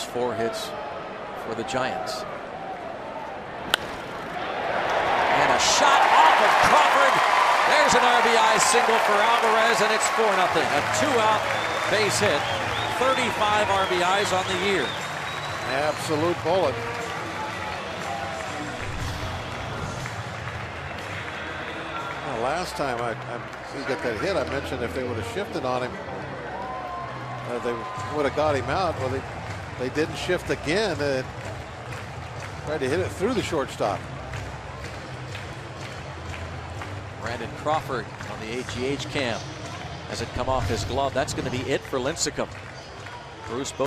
4 hits for the Giants. And a shot off of Crawford. There's an RBI single for Alvarez, and it's 4-0. A 2-out base hit. 35 RBIs on the year. Absolute bullet. Well, last time he got that hit, I mentioned if they would have shifted on him, they would have got him out. Well, they didn't shift again. They tried to hit it through the shortstop. Brandon Crawford on the AGH cam. Has it come off his glove? That's going to be it for Lincecum. Bruce